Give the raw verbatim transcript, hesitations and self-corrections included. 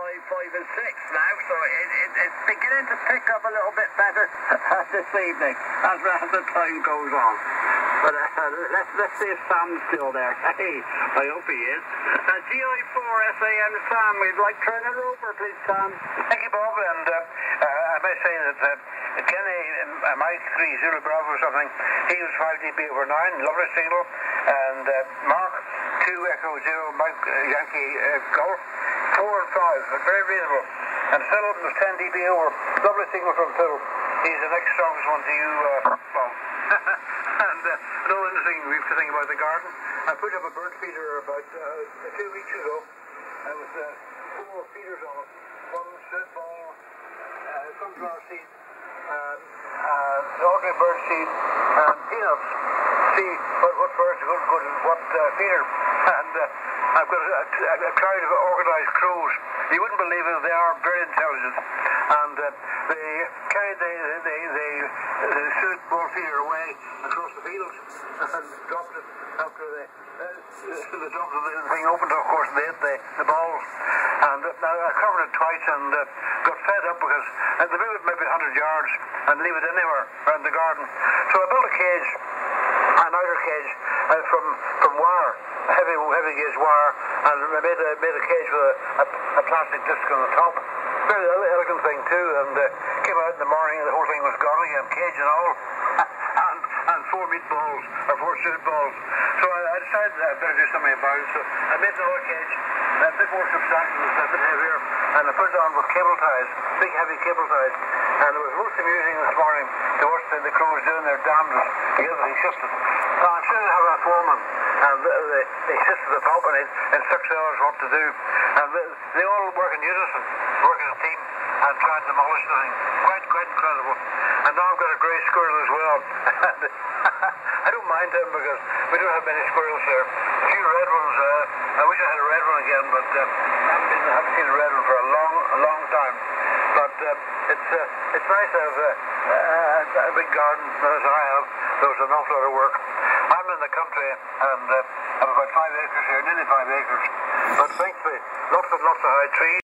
five, five and six now, so it, it, it's beginning to pick up a little bit better this evening as, as the time goes on. But uh, let's, let's see if Sam's still there. Hey, I hope he is. Uh, G I four S A N Sam, we'd like to turn it over, please, Sam. Thank you, Bob, and uh, uh, I may say that uh, Kenny, uh, Mike three Zulu Bravo or something, he was five D B over nine, lovely signal, and uh, Mark two Echo zero, Mike uh, Yankee uh, Golf, four and five, very reasonable. And Phil was ten D B over, lovely signal from Phil. He's the next strongest one to you, uh, Bob. And uh, another interesting week to think about the garden. I put up a bird feeder about uh, two weeks ago. There was uh, four feeders on it. One straight ball, uh, sunflower seed, uh, uh, ordinary bird seed, and peanuts. See what, what birds are good, good and what uh, feeder. And uh, I've got a, a, a crowd of organised crows. You wouldn't believe it, they are very intelligent. And uh, they carried the, the, the, the suet ball feeder away across the fields and dropped it after they, uh, the dropped the thing opened, of course, they ate the, the balls. And uh, I covered it twice and uh, got fed up because uh, they move it maybe one hundred yards and leave it anywhere around the garden. So I built a cage, an outer cage uh, from, from wire, heavy, heavy gauge wire, and I made a, made a cage with a, a, a plastic disc on the top. Very elegant thing too, and uh, came out in the morning and the whole thing was gone again, cage and all, and, and four meatballs, or four suit balls. So I, I decided I better do something about it, so I made the whole cage a bit more substantial, a bit heavier, and I put it on with cable ties, big heavy cable ties, and it was most amusing this morning to watch the, the crows doing their damnedest to get everything shifted. So I'm sure they have a foreman, and they, they, they sit at the top and they instruct the others what to do, and they, they all work in unison, work as a team, and try and demolish the thing. Quite, quite incredible. And now I've got a grey squirrel as well. I don't mind them because we don't have many squirrels here. A few red ones, uh, I wish I had a red one again, but uh, I haven't, been, I haven't seen a red one for a long, a long time. But uh, it's uh, it's nice to have uh, uh, a big garden as I have. There's an awful lot of work. I'm in the country and uh, I have about five acres here, nearly five acres. But thankfully, lots and lots of high trees.